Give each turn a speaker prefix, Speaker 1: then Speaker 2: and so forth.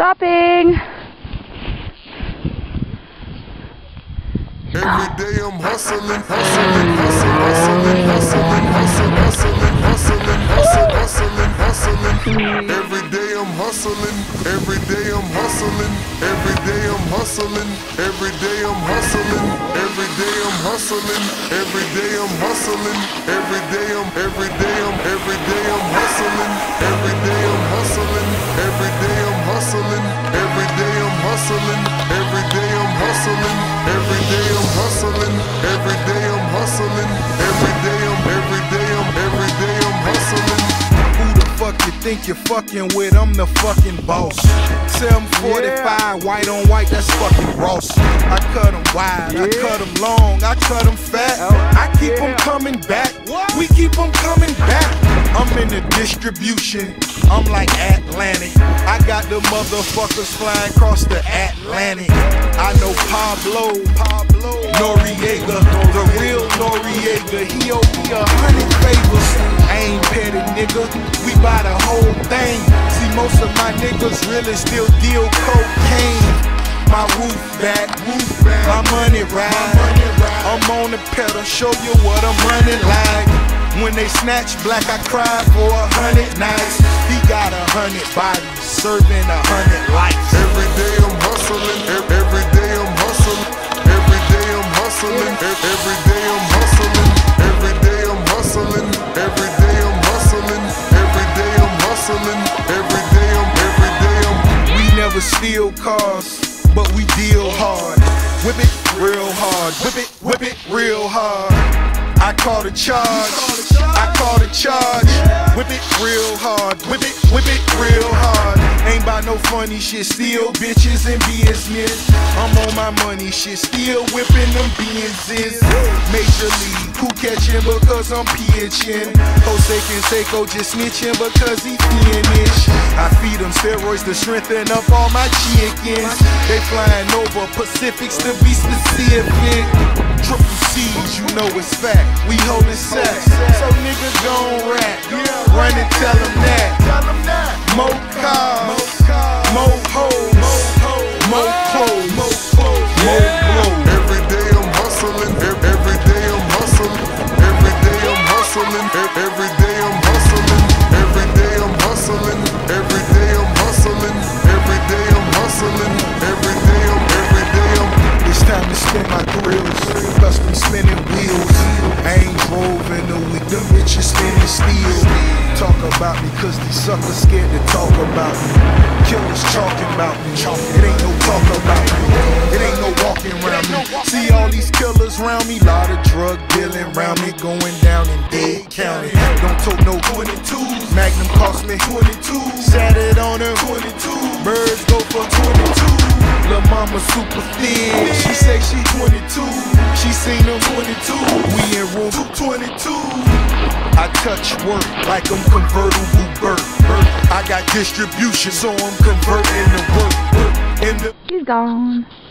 Speaker 1: stopping.
Speaker 2: Every day I'm hustling, hustling, hustling, hustling, hustling, hustling, hustling, hustling, hustling, hustling, hustling. Every day I'm hustling, every day I'm hustling, every day I'm hustling, every day I'm hustling, every day I'm hustling, every day I'm hustling, every day I'm every day I'm hustling, every day I'm hustling, every day I'm hustling, every day I'm hustling, every day I'm hustling, every day I'm hustling, every day I'm hustling, every day I'm hustling.
Speaker 3: Who the fuck you think you're fucking with? I'm the fucking boss. 745, white on white, that's fucking Ross. I cut them wide, I cut them long, I cut them fat. I keep them coming back, we keep them coming back. I'm in the distribution, I'm like Atlantic. I got the motherfuckers flying across the Atlantic. I know Pablo Noriega, the real Noriega. He owe me 100 favors. I ain't petty, nigga, we buy the whole thing. See, most of my niggas really still deal cocaine. My roof back, my money ride. I'm on the pedal, show you what I'm running like. When they snatch black, I cry for 100 nights. He got 100 bodies, serving 100 lives.
Speaker 2: Every day I'm hustling, every day I'm hustling, every day I'm hustling, every day I'm hustling, every day I'm hustling, every day I'm hustling, every day I'm hustling, every day I'm.
Speaker 3: We never steal cars, but we deal hard. Whip it real hard, whip it real hard. I call the charge, I call the charge. Whip it real hard, whip it real hard. Ain't by no funny shit, still bitches and business. I'm on my money shit, still whipping them Benzes. Major league, who catching because I'm pitching? Jose Canseco just snitching because he finished. I feed them steroids to strengthen up all my chickens. They flying over Pacifics to be specific. Triple C's, you know it's fact. We holding sex, so niggas gon' rap. Run and tell them that. More cars, more hoes, more clothes, more clothes.
Speaker 2: Every day I'm hustling, every day I'm hustling, every day I'm hustling, every day I'm hustling, every day I'm hustling, every day I'm hustling, every day I'm hustling, every day I'm.
Speaker 3: It's time to spin my grills, custom spinning wheels. I ain't drove in a week, them bitches spinning steel. Talk about me cause these suckers scared to talk about me. Killers talking about me, it ain't no talk about me. It ain't no walking around me. See all these killers around me, lot of drug dealing around me, going down in Dade County. Don't tote no 22s, Magnum cost me 22. Sat it on her 22, birds go for 22. Lil' mama super thin, she say she 22. She seen them 22, we in room 222. I touch work like I'm convertible bird. I got distribution, so I'm converting the work.
Speaker 1: He's gone.